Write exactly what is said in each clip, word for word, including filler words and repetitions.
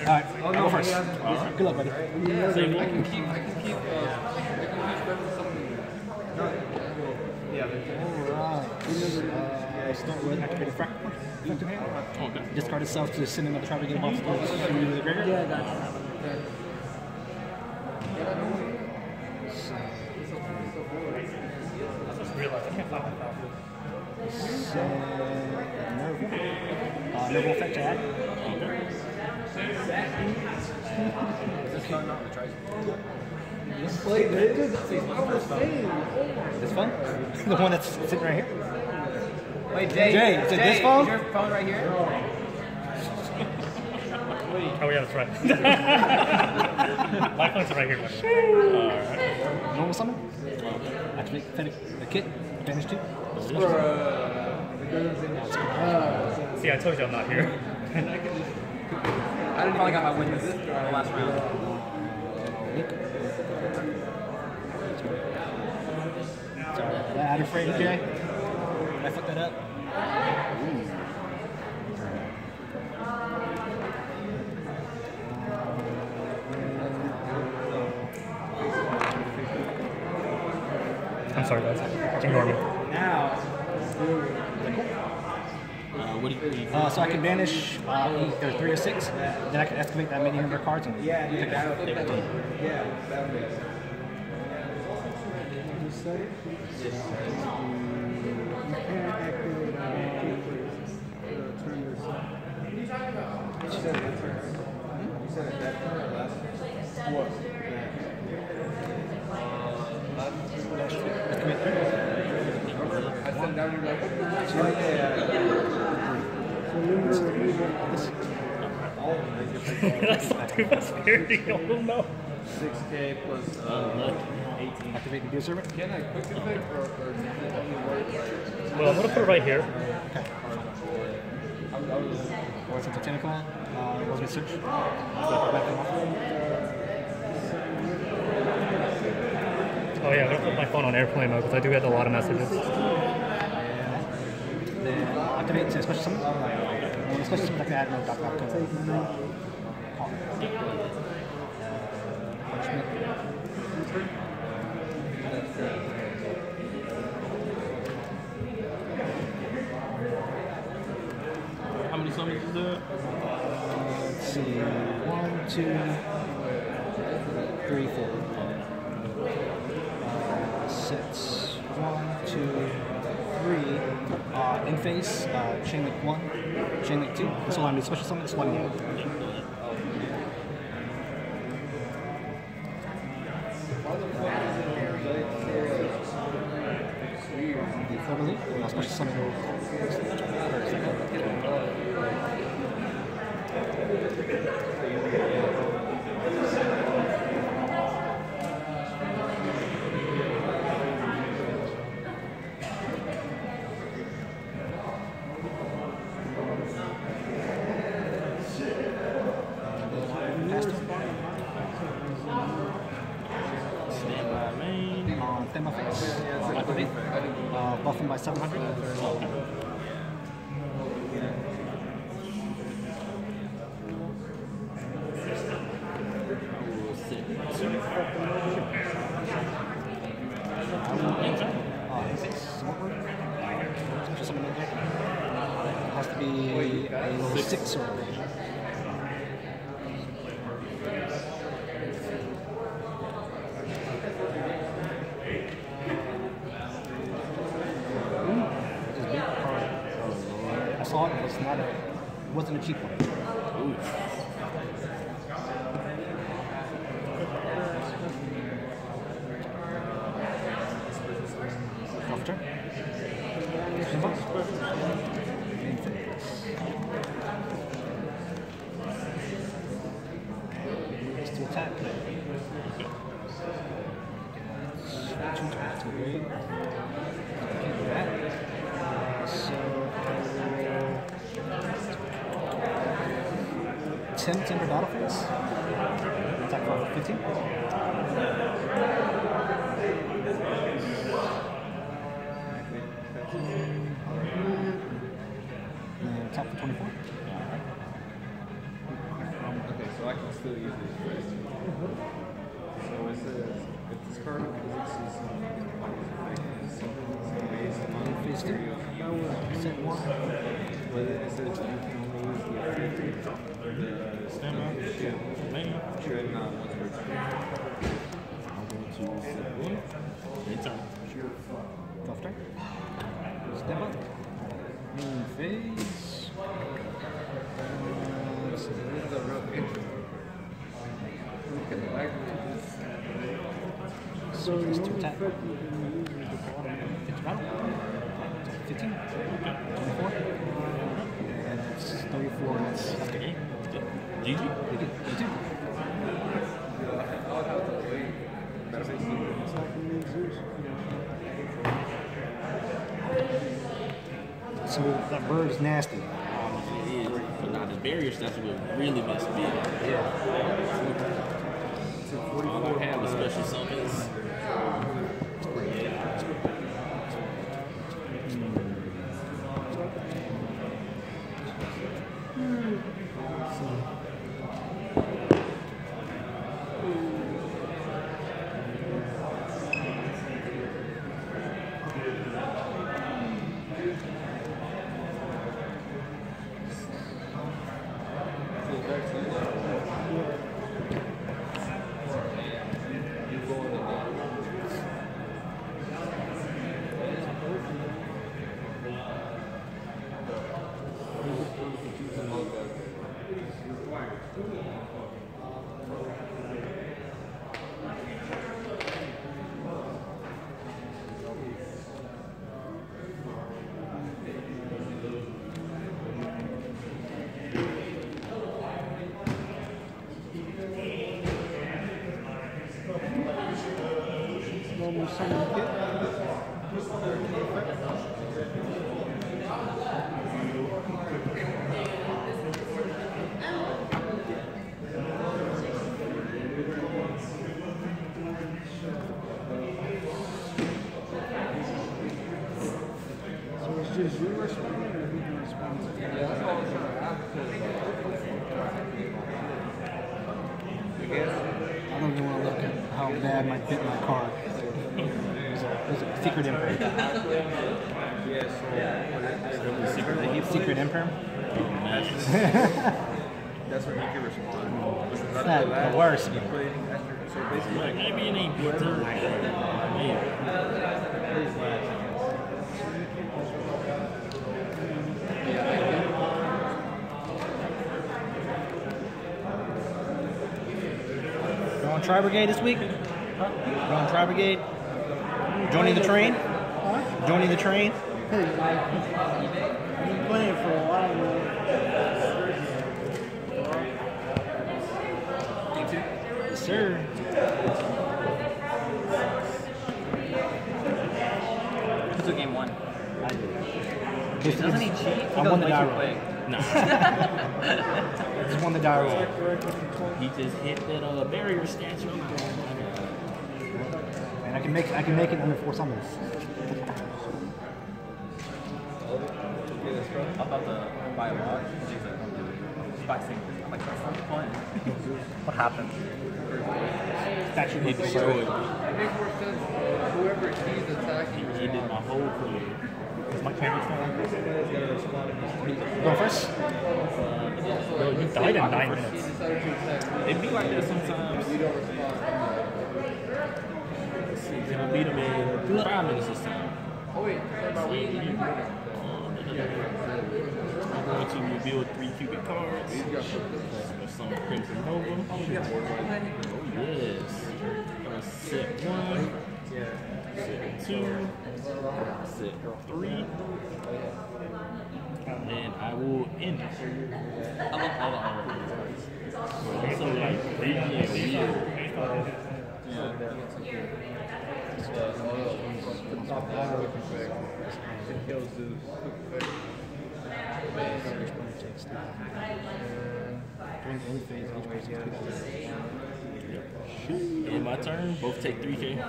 Alright, Oh, I'll no, go first. he hasn't. Alright, good luck, buddy. Yeah, I can keep, I can keep, uh, something. No, yeah, Alright. Uh, start with activated fractal. Effective hand. Okay. Discard itself to send another tribal game monster to the graveyard. Yeah, that's I just realized I can't find my copy. Send Nerval. Uh, Nerval effect to add. Wait, dude, This phone? The one that's sitting right here? Wait, Jay, Jay, is it Jay, this phone? Is your phone right here? Oh yeah, that's right. My phone's right here. Alright. Normal summon. Activate Fennec, the kit. Advantage two. See, I told you I'm not here. I didn't probably got my witness on the last round. Sorry, that added frame, Jay. Did I fuck that up? I'm sorry, guys. Ignore me. Now. Uh, what do you? What do you Uh, so I can banish uh, eight, or three or six. Then I can excavate that many number of cards and Yeah, pick yeah, up. that would, yeah, that would be it. You said that turn. You said it that turn or last? What? I said down your left. That's not too much scary. Oh no. six K plus uh, eighteen. Activate the Deal Servant. Can I quick effect or, or Well, I'm gonna put it right here. Or since a tentacle, uh, was my search. Oh yeah, I'm gonna put my phone on airplane mode because I do get a lot of messages. Then activate to special summon. When special summon, I can add another Doc Doc to How many summons is there? Let's see. One, two, three, four. Uh, six. One, two, three. Uh, in face, uh, chain link one, chain link two. This will allow me to special summon this one more. Formally, I'll special summon. Thema face, uh, activate, uh, buff him by seven hundred. Uh, face, sword. Special summon in there. It has to be a six or I saw it, it was not a, it wasn't a cheap one. Off turn. Just to attack. Two turns to wait. Can't do that. So ten timber battle phase. Attack for fifteen. And attack for twenty-four. Okay, so I can still use it. So it says, if this card possesses some based on Phase two. Set one. but it says you can only use the effect of the Stand by. Man. dread not once per turn. I'm going to set one. Return. Draw turn. Step up. Main phase. Uh, let's see. This is a real picture. Look at the back of this. So these two tap. fifty battle. fifteen. twenty-four. And it's thirty-four. And it's after eight. G G. G G. So that bird is nasty. It is. But now the barrier stats will really mess me up. Yeah. All I have is special summons. Normal summon kit. So it's just you responding or who can respond to it? Yeah, that's all I was trying to ask. I guess. I don't even want to look at how bad my bit my card. There's a, there's a secret imperm. Yeah, so Secret. Secret imperm. that's when you can respond. It's not the worst. So basically, Like, maybe it ain't your turn. You're on Tri Brigade this week? You're on Tri Brigade? Joining the train? Joining the train? I've been playing for a while now. Yes, sir. Who took game one? I did. Just- Doesn't he cheat? He I goes won the way die too roll. quick. No. Just won the die roll. He just hit that uh, barrier statue. I'm like, oh my god. And I can make I can make it under four summons. I'm about to buy a watch. He's like, don't do it. Just buy singles. I'm like, that's not the point. What happened? Statue He of the destroyed. I think we're still, whoever he's attacking, He did my whole play. Is my camera phone? somebody's got to respond to me. Go first? Bro, you died in nine He minutes. decided to attack me. It be like that sometimes. You don't respond. It'll beat him in five minutes this time. Oh wait, sorry about waiting. You can I'm going to reveal three cubic cards. There's some Crimson Nova. Oh, yes. Uh, set one. Set two. Set three. And I will end it. I love all the artwork. So like three and weird. It kills Zeus. During any phase, each person speaks. In my turn, both take three K.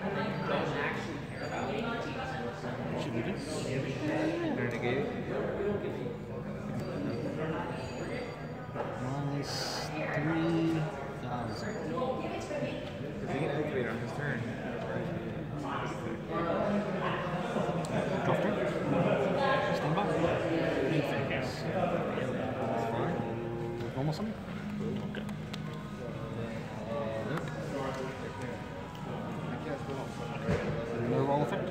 Should we do this? They're negated. Minus three. Normal summon. Okay. No roll effect.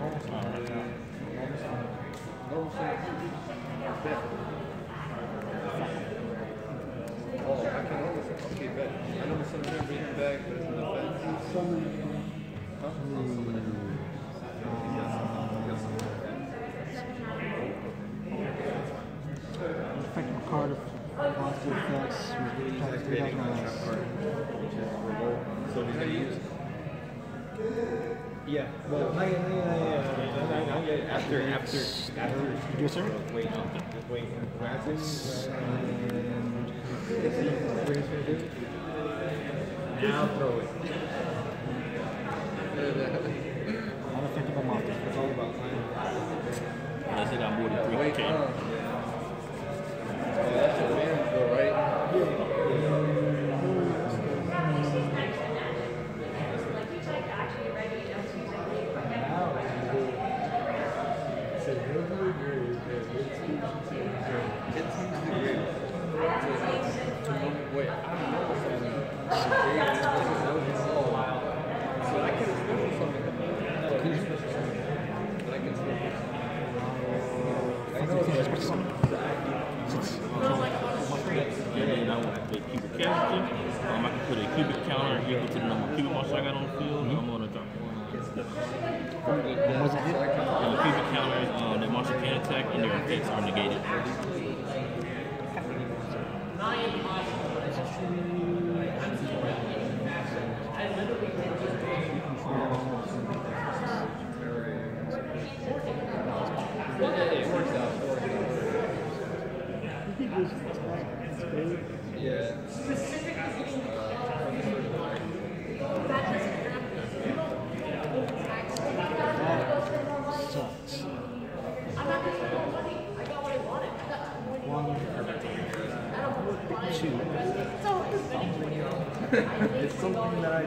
Oh, I can always okay, bet. I know sometimes bring him back, but it's an offense. Effective card of monster effects. three thousand less. So he's gonna use it. Yeah. Well, not yet, not yet, not yet. Not yet. After, after, after. Yes, sir. Wait, Wait. Now throw it. Unaffected by monster. It's all about time. Unless they got more than three Wait, K. uh, oh, that's advantage though, right? Wait, I don't know something. So I can special something. But I can still. I know it's Special summon. Since And then I want to play cubic character. Um, I can put a cubic counter equal to the number of cubic monsters I got on the field. I'm going to drop one. what was it? And the cubic counter is um, the monster can attack and their effects are negated. It works out. Yeah. Sucks. One, two. It's something that I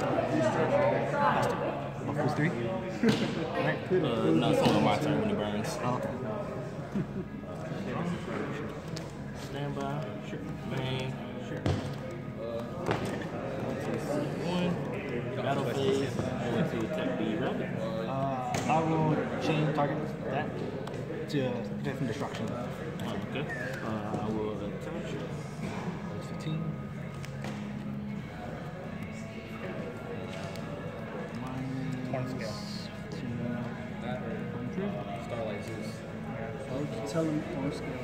What was three? Right. Uh, no, it's only my turn when it burns. Oh. Stand by. Sure. Bang. Sure. One. Battle phase. Going to attack the rabbit. Uh, I will chain target that to protect from destruction. Okay. Uh, I will attach it. That's fifteen. Horn scale. Starlight Zeus. tell them on scale.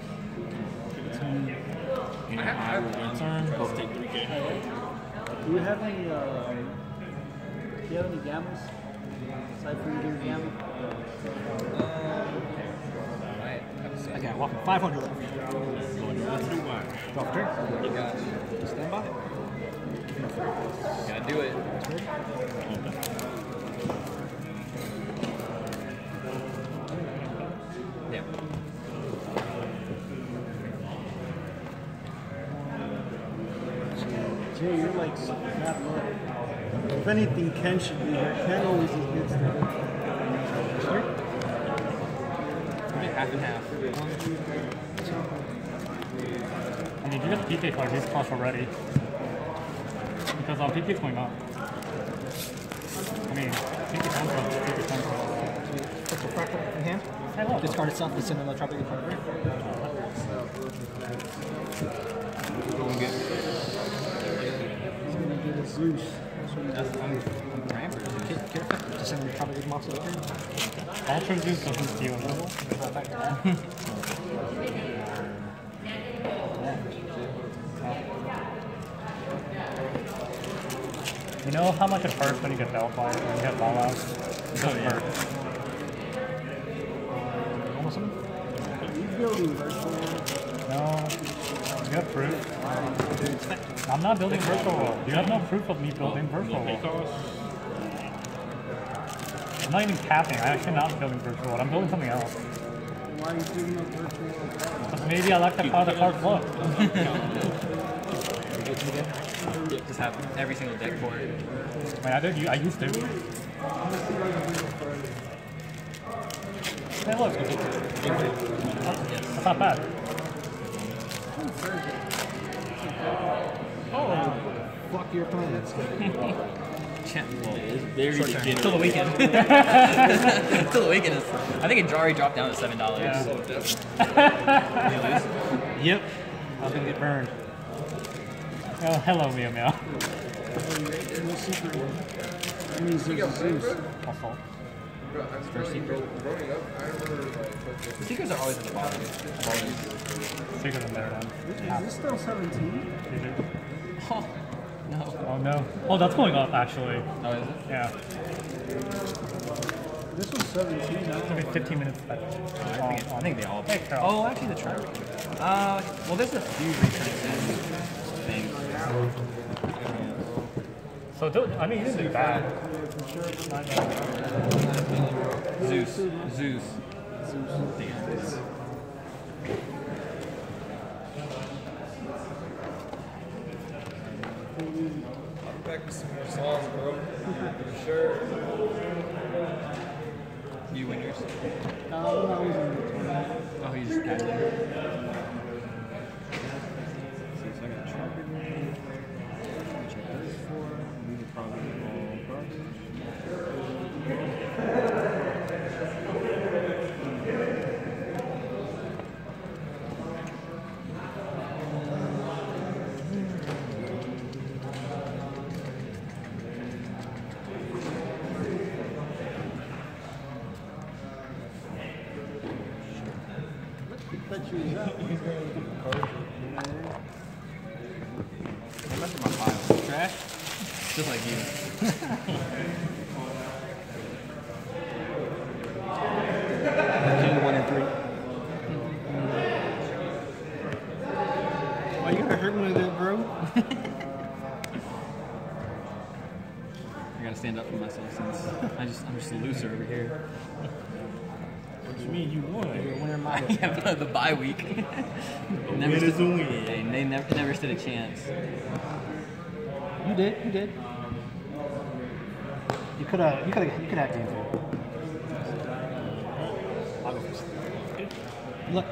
And I will in turn both take three K. Do you have any, uh, do you have any gammas? Aside from your gamma? I got walking five hundred left. Going to run through wire. Drop turn. You got it. Stand by. Gotta do it. Yeah. Jay, you're like not low. If anything, Ken should be here. Ken always is good stuff. Half and half. I mean, if you get the P K card, he's cost already. Because um, P K is going up. I mean, P K comes up, P K comes up. Put your fractal in hand. Hey, look. Discard itself and send another tropic in front of it. Go and get He's gonna get a Zeus. that's I'm, I'm praying for it. Kid, kid effect. Just send another tropic monster over here. Ultra Zeus doesn't steal level. You know how much it hurts when you get Bellfire when you have Fallout? It doesn't hurt. Almost something. He's building virtual. No. You have proof? I'm not building virtual world. You have no proof of me building virtual No pay world. cost. I'm not even capping. I'm actually not building virtual world. I'm building something else. Why are you building up virtual world? But maybe I like the how the cards look. Just have every single deck for it. I mean, I did. I used to. Hey, look. That's not bad. Make your plans. Champ. Well, it's very Short term. Till the degenerate. weekend. Till the weekend. Is, I think Ajari dropped down to seven dollars. Yeah. Yep. I was gonna get burned. Oh, hello, Meow Meow. No secret. That means there's a Zeus. Assault. First secret. The secrets are always at the bottom. Always. Secret in there then. Is this still seventeen? Is it? Oh, no. Oh no. Oh, that's going up actually. Oh, is it? Yeah. This was seventeen. It's gonna be fifteen minutes left. I think, it, I think they all. Hey, Carol. Oh, actually, the try. Uh, well, there's a few returns in things. So, don't, I mean, he didn't do bad. Zeus. Zeus. Zeus. Back with some more songs, bro. For sure. You winners. Uh, when I was in the tournament. Oh, he's just casually. Bet you was out. They messed with my file. Trash? Just like you. King one and three. Why you gotta hurt me with that, bro? I gotta stand up for myself since I just I'm just a loser over here. What do you mean you won? Winner I have the bye week. never win is stood, a win. Hey, they never never stood a chance. You did. You did. You could have. You could have. You could have game three. I'll go first. Look.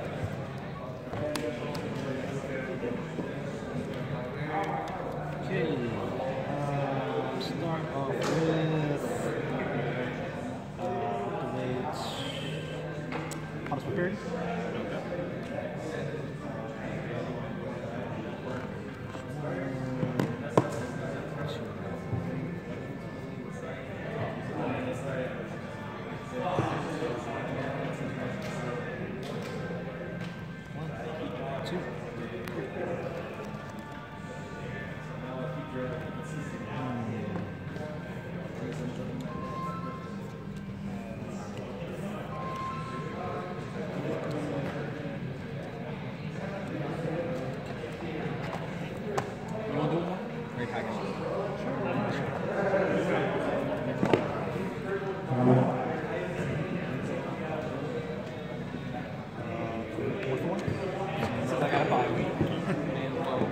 Okay. Uh, start off with. Uh, wait. House prepared. You wanna do one more? Very packaged. Since I got a bye week. And, well,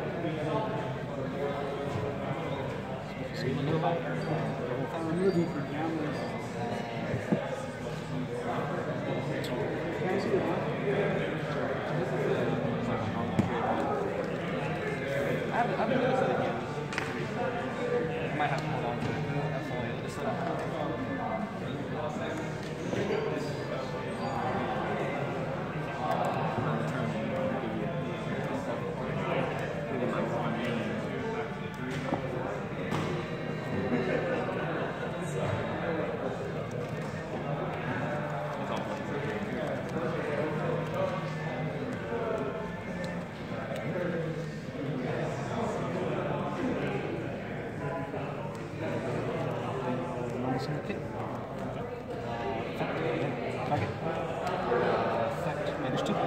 I'm looking for gamblers. Can I see the one? I haven't, I haven't noticed it yet. I might have to hold on to it. That's all I just Okay. Target. Effect. Manage two.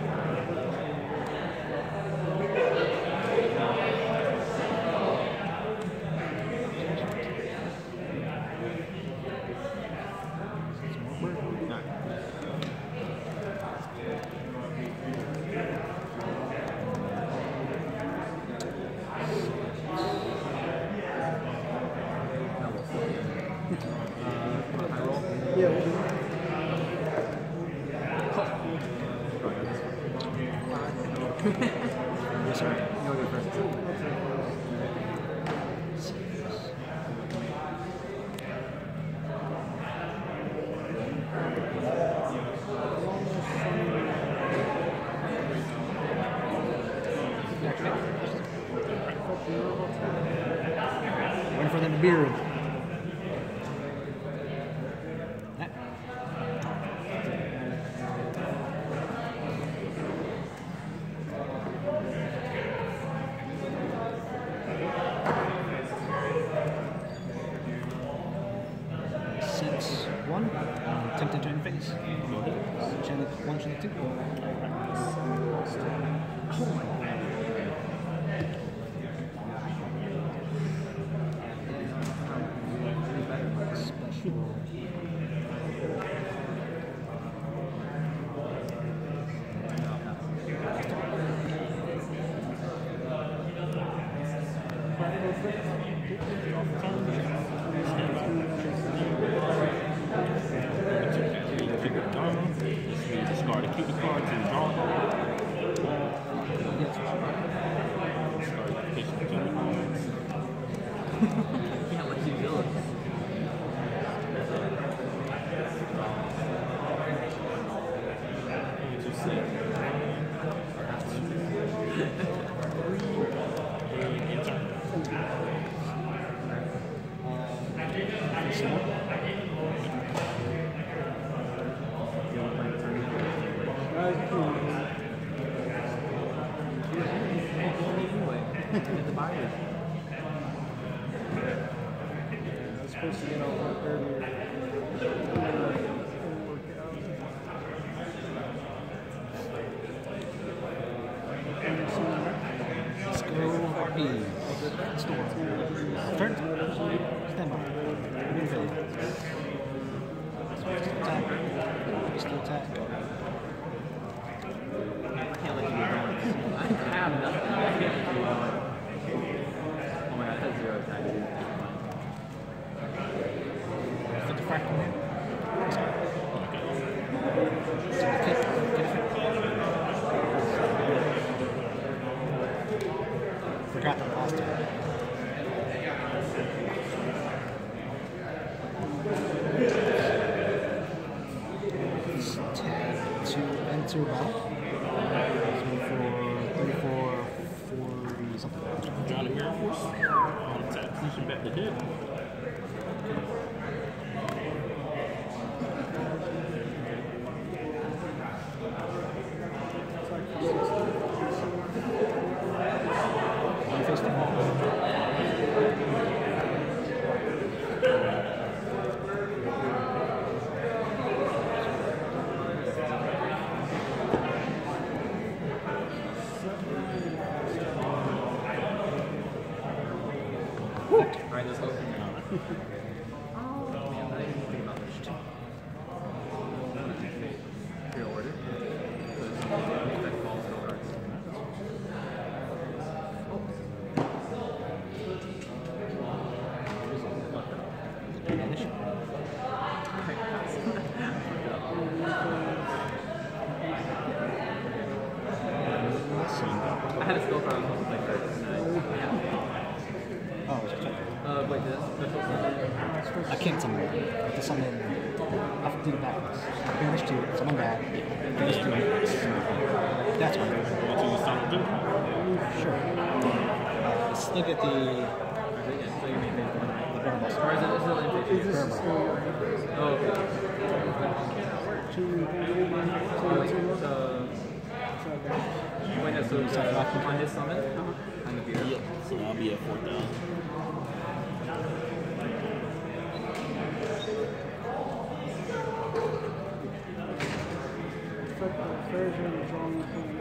Yeah, we'll do. Yes, sir. You'll go first. Waiting for them to beer. Six, one. Um, tempted to interface. Channel one, channel two. Oh my god. Special. Discard a Cupid card to draw. Yes. Discard the patient Cupid cards. Can't let you do it. What did you say? Get the buyers. I was supposed to get all that earlier. Let's go R P. Store. Turn. Stand by. Reveal. Attack. Still attack. I can't let you be going. I have nothing. I can't let you be going. Oh my god, that's zero attack. Put the fractal in. Single kick. Get it. Forgot the last time. Tag to enter battle. So for thirty-four, forty something. Johnny Mirror Force. On attack, push him back to dead. One face to wall. Alright, let's go. Oh, man, I didn't even think about this. Your order. Because that falls so hard. I had a skill problem with like that. Oh, sorry. Uh, wait, this special summon. I can't summon it. I have to summon. I have to do the backwards. Banish two, summon that. Banish two. That's what I What you start to do? Sure. Uh, let's look at the. So you made me one, right? the burn boss. Or is it still in Is this Burn still Oh, okay. two, Oh, wait, two, two, so... Wait, no, so uh, on his summon, I'm gonna be Yep. So I'll be at four thousand. version is wrong with me.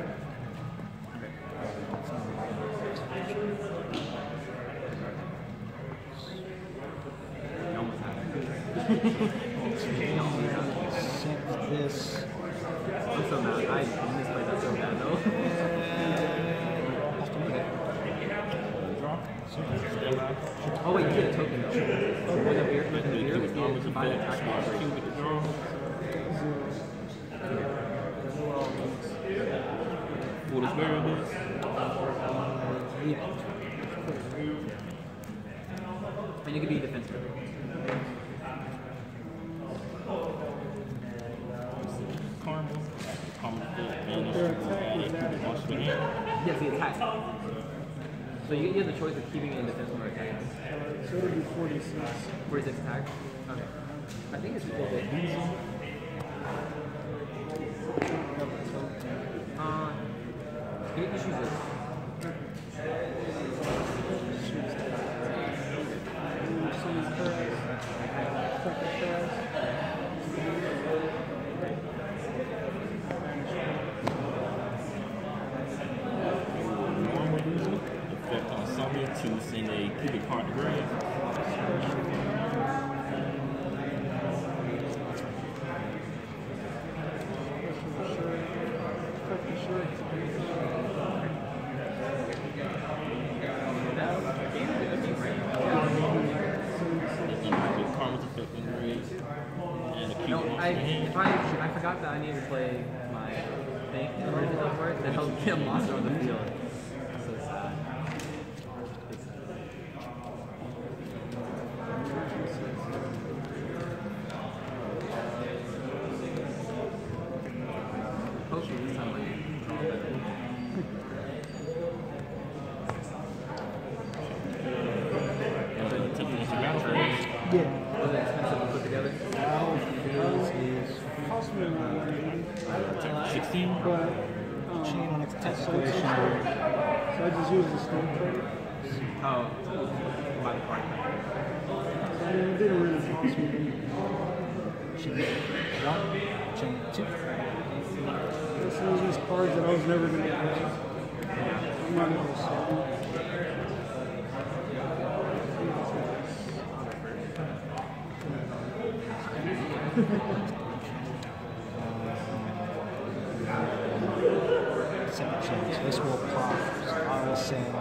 Set this. I'm so mad. I misplayed that so bad though. Oh wait, you get a token though. With a beer, with a beer, with the combined attack operation. What is variable? Yeah. And you can be defensive. Caramel. Caramel. Vanish. Wash your hand. Yes, the attack. So So you, you have the choice of keeping it in defense or attacking. Uh, so it'll be forty-six. forty-six attack? Okay. I think it's equal to Uh, he issues this. Effect on summon to send a cubic card to grave. Karma's affecting grave. And a cubic No, monster I, in hand. if I, I forgot that I needed to play my thing in order to go for it, then I'll get a monster on the field. So sad. It's sad. Hopefully this time I can draw better. Uh, took it into battle phase. Yeah. Was it expensive to put together? Battle phase is Possibly not. sixteen. But, um, chain on its so activation. I just use the stone credit. Oh, by the card. So I mean, it didn't really cost me. Chain one, chain two. This is these cards that I was never going to use. I'm not going to sell them. Second chain. So this will pop. So I will send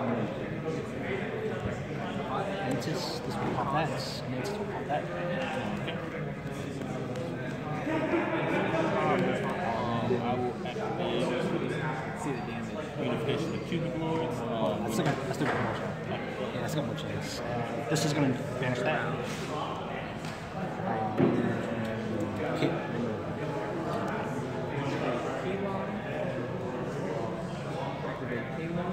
Mantis. This will pop that. Mantis will pop that. Um, I will activate See the damage. Unification of Cubic Lords. Um, That's still got, that's still got more chance. Yeah, that's got more chance. This is going to banish that. Um, okay. Activate K-One.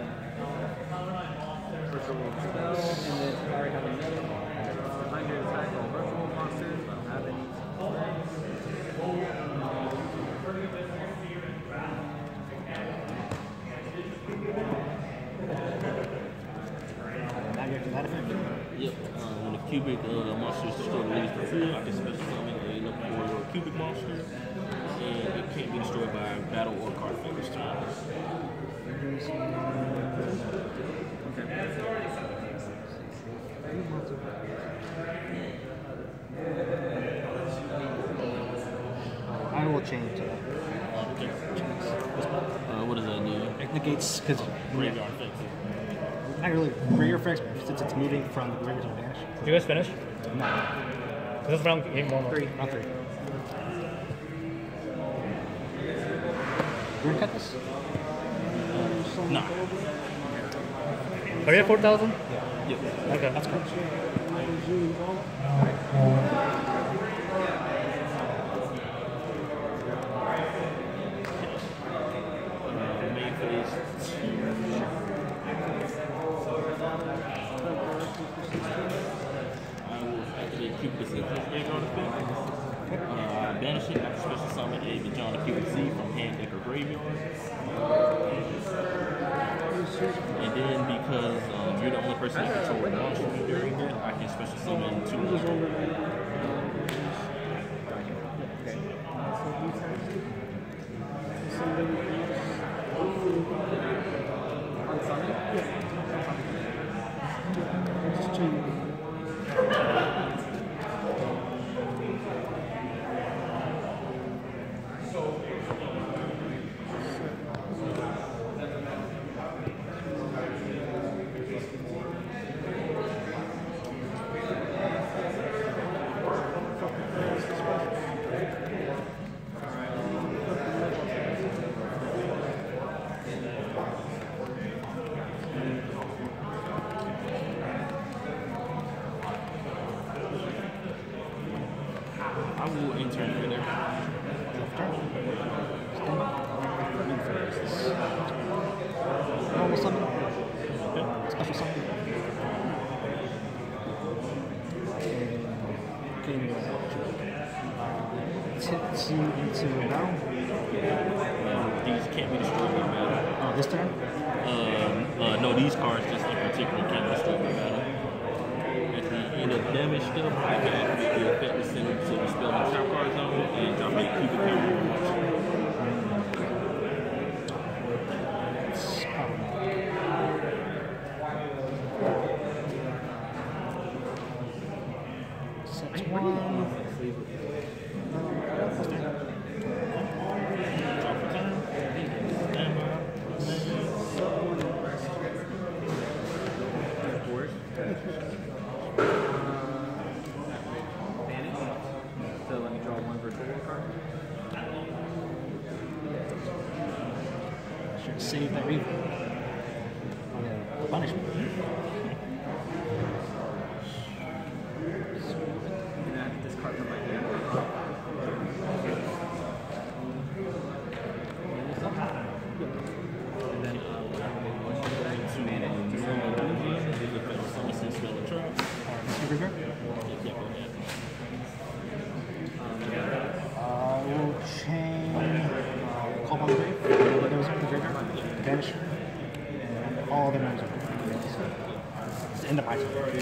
Virtual spell, and then I already have another one hundred attack on virtual monsters. I don't have any. Now you're to that effect. Yep. Uh, when the cubic uh, monster is destroyed, release the field, I can special summon a look for your cubic monster, and it can't be destroyed by battle or card effect this turn. I will change to that. Okay. Uh, what does that do? It negates because Graveyard effects. not really graveyard effects, but since it's moving from the graveyard to the vanish. Did you guys finish? No, This is round game one. Three. not three. We're gonna cut this. Nah. Are you at four thousand? Yep. Okay. That's cool. Uh, main phase two. I will activate Cubic Essentials Graveyard effect. Uh, I banish it after special summon a Vajana Cubic Z from hand, deck, or graveyard. And then because um, you're the only person that controls the monster during that, I can special summon two more. X you into battle. Uh, these can't be destroyed in battle. Oh, this turn? Um, uh, no, these cards just in particular can't be destroyed in battle. At the end of damage step, you can activate the effect to send them to the spell and trap card zone and drop a cubic camera. Six one. So let me draw one virtual card. Should save that reaver. Oh, yeah. Punishment. And I discard from my hand. And then uh, whatever they want to do, two mana into Mister Reaver? um, yeah. Uh, we'll chain uh, Call by the Grave. There was the graveyard. Vanish. And all the names are It's the end of my turn.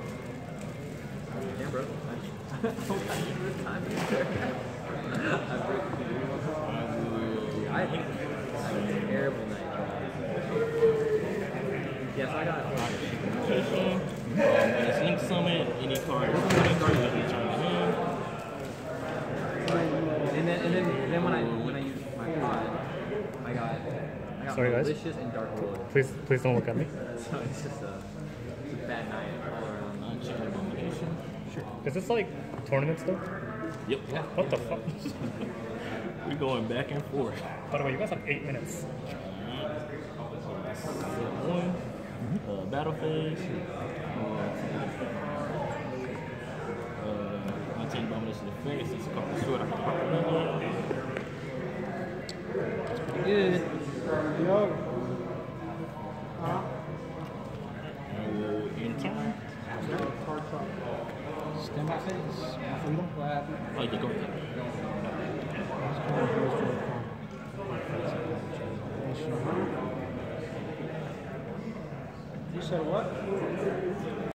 Damn, bro. I don't got any this time either. I break the I hate I had a terrible night. Yes, I got Um, when it's Link Summit, any card, any card you can turn it in. and then and then then when I when I used my pod, I got I got Sorry, guys. Malicious and Dark World. Please, please don't look at me. So it's just a, it's a bad night all around. Unchained Abomination. Is this like tournament stuff? Yep. What the fuck? We're going back and forth. By the way, you guys have eight minutes. Step one, uh, battle phase. Uh, Unchained Abomination effects. It's called the Sword. I can pop another. Good. Yo. I will in turn. Stand by phase. Freedom. Oh, yeah, go ahead. You said what?